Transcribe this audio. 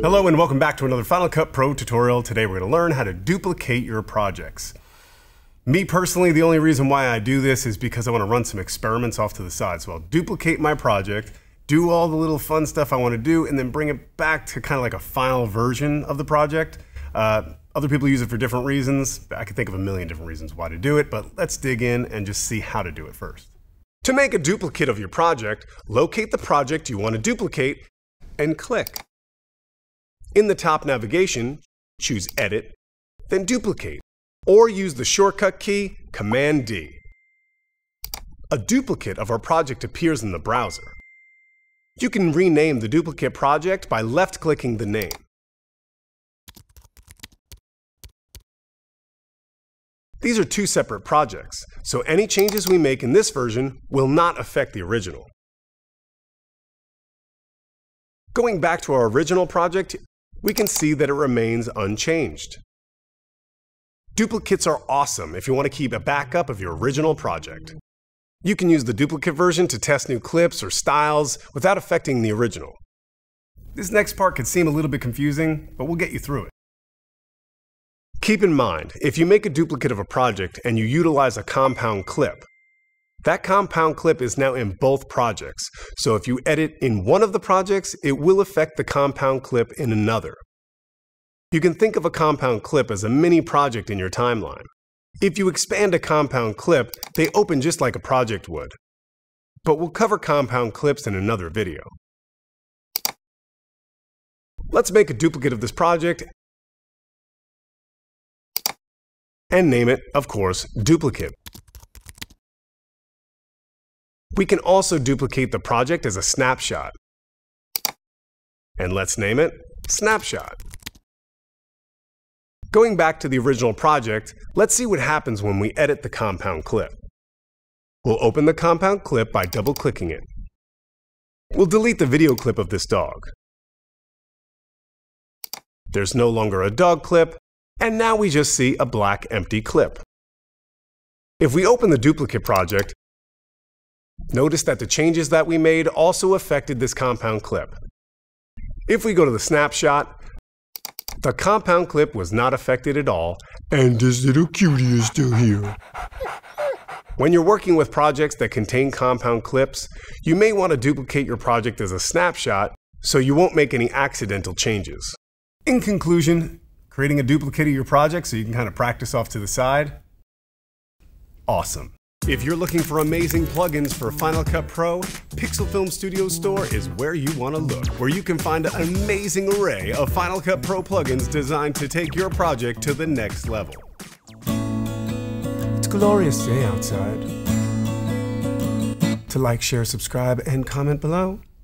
Hello and welcome back to another Final Cut Pro tutorial. Today we're going to learn how to duplicate your projects. Me personally, the only reason why I do this is because I want to run some experiments off to the side. So I'll duplicate my project, do all the little fun stuff I want to do, and then bring it back to kind of like a final version of the project. Other people use it for different reasons. I can think of a million different reasons why to do it, but let's dig in and just see how to do it first. To make a duplicate of your project, locate the project you want to duplicate and click. In the top navigation, choose Edit, then Duplicate, or use the shortcut key Command D. A duplicate of our project appears in the browser. You can rename the duplicate project by left-clicking the name. These are two separate projects, so any changes we make in this version will not affect the original. Going back to our original project, we can see that it remains unchanged. Duplicates are awesome if you want to keep a backup of your original project. You can use the duplicate version to test new clips or styles without affecting the original. This next part could seem a little bit confusing, but we'll get you through it. Keep in mind, if you make a duplicate of a project and you utilize a compound clip, that compound clip is now in both projects, so if you edit in one of the projects, it will affect the compound clip in another. You can think of a compound clip as a mini project in your timeline. If you expand a compound clip, they open just like a project would. But we'll cover compound clips in another video. Let's make a duplicate of this project and name it, of course, Duplicate. We can also duplicate the project as a snapshot. And let's name it Snapshot. Going back to the original project, let's see what happens when we edit the compound clip. We'll open the compound clip by double-clicking it. We'll delete the video clip of this dog. There's no longer a dog clip, and now we just see a black empty clip. If we open the duplicate project, notice that the changes that we made also affected this compound clip. If we go to the snapshot, the compound clip was not affected at all, and this little cutie is still here. When you're working with projects that contain compound clips, you may want to duplicate your project as a snapshot so you won't make any accidental changes. In conclusion, creating a duplicate of your project so you can kind of practice off to the side, awesome. If you're looking for amazing plugins for Final Cut Pro, Pixel Film Studio Store is where you want to look, where you can find an amazing array of Final Cut Pro plugins designed to take your project to the next level. It's a glorious day outside. To like, share, subscribe, and comment below.